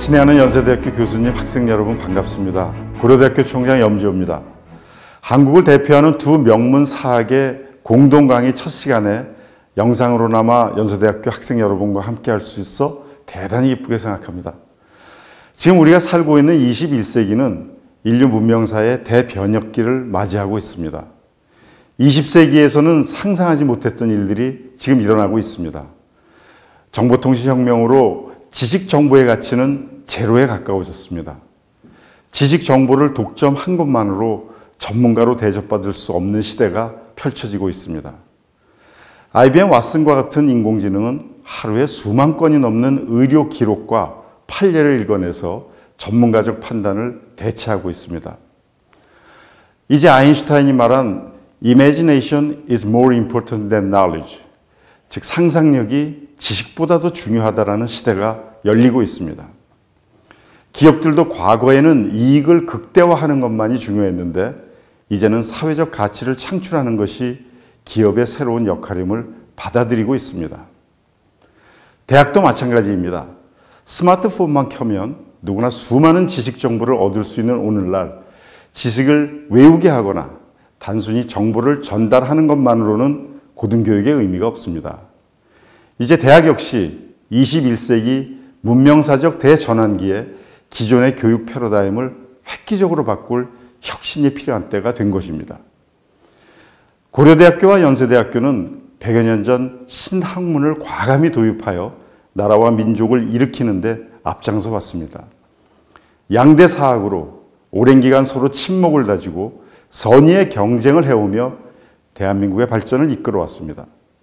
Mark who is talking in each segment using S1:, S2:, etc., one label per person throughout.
S1: 친애하는 연세대학교 교수님, 학생 여러분 반갑습니다. 고려대학교 총장 염지호입니다. 한국을 대표하는 두 명문 사학의 공동 강의 첫 시간에 영상으로나마 연세대학교 학생 여러분과 함께 할 수 있어 대단히 기쁘게 생각합니다. 지금 우리가 살고 있는 21세기는 인류 문명사의 대변혁기를 맞이하고 있습니다. 20세기에서는 상상하지 못했던 일들이 지금 일어나고 있습니다. 정보통신혁명으로 지식 정보의 가치는 제로에 가까워졌습니다. 지식 정보를 독점한 것만으로 전문가로 대접받을 수 없는 시대가 펼쳐지고 있습니다. IBM 왓슨과 같은 인공지능은 하루에 수만 건이 넘는 의료 기록과 판례를 읽어내서 전문가적 판단을 대체하고 있습니다. 이제 아인슈타인이 말한 Imagination is more important than knowledge, 즉 상상력이 지식보다도 중요하다는 시대가 열리고 있습니다. 기업들도 과거에는 이익을 극대화하는 것만이 중요했는데 이제는 사회적 가치를 창출하는 것이 기업의 새로운 역할임을 받아들이고 있습니다. 대학도 마찬가지입니다. 스마트폰만 켜면 누구나 수많은 지식 정보를 얻을 수 있는 오늘날 지식을 외우게 하거나 단순히 정보를 전달하는 것만으로는 고등교육의 의미가 없습니다. 이제 대학 역시 21세기 문명사적 대전환기에 기존의 교육 패러다임을 획기적으로 바꿀 혁신이 필요한 때가 된 것입니다. 고려대학교와 연세대학교는 100여 년 전 신학문을 과감히 도입하여 나라와 민족을 일으키는 데 앞장서 왔습니다. 양대 사학으로 오랜 기간 서로 친목을 다지고 선의의 경쟁을 해오며 대한민국의 발전을 이끌어왔습니다.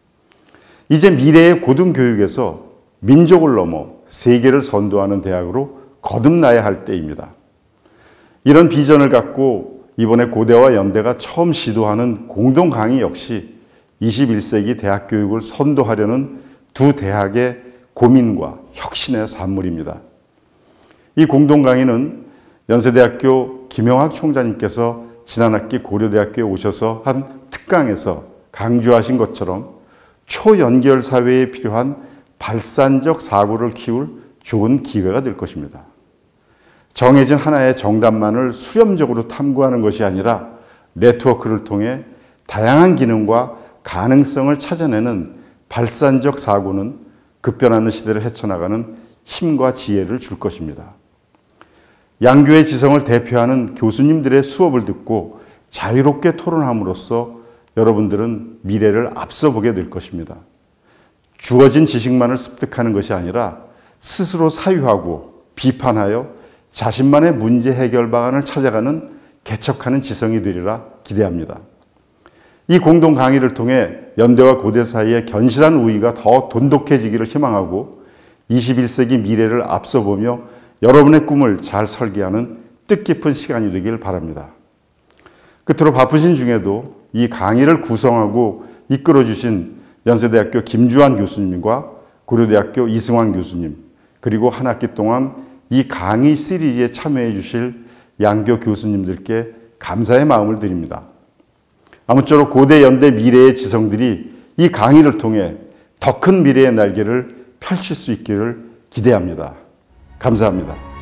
S1: 이제 미래의 고등교육에서 민족을 넘어 세계를 선도하는 대학으로 거듭나야 할 때입니다. 이런 비전을 갖고 이번에 고대와 연대가 처음 시도하는 공동 강의 역시 21세기 대학 교육을 선도하려는 두 대학의 고민과 혁신의 산물입니다. 이 공동 강의는 연세대학교 김영학 총장님께서 지난 학기 고려대학교에 오셔서 한 특강에서 강조하신 것처럼 초연결 사회에 필요한 발산적 사고를 키울 좋은 기회가 될 것입니다. 정해진 하나의 정답만을 수렴적으로 탐구하는 것이 아니라 네트워크를 통해 다양한 기능과 가능성을 찾아내는 발산적 사고는 급변하는 시대를 헤쳐나가는 힘과 지혜를 줄 것입니다. 양교의 지성을 대표하는 교수님들의 수업을 듣고 자유롭게 토론함으로써 여러분들은 미래를 앞서 보게 될 것입니다. 주어진 지식만을 습득하는 것이 아니라 스스로 사유하고 비판하여 자신만의 문제 해결 방안을 찾아가는 개척하는 지성이 되리라 기대합니다. 이 공동 강의를 통해 연대와 고대 사이의 견실한 우위가 더 돈독해지기를 희망하고 21세기 미래를 앞서 보며 여러분의 꿈을 잘 설계하는 뜻깊은 시간이 되길 바랍니다. 끝으로 바쁘신 중에도 이 강의를 구성하고 이끌어주신 연세대학교 김주환 교수님과 고려대학교 이승환 교수님, 그리고 한 학기 동안 이 강의 시리즈에 참여해 주실 양교 교수님들께 감사의 마음을 드립니다. 아무쪼록 고대, 연대 미래의 지성들이 이 강의를 통해 더 큰 미래의 날개를 펼칠 수 있기를 기대합니다. 감사합니다.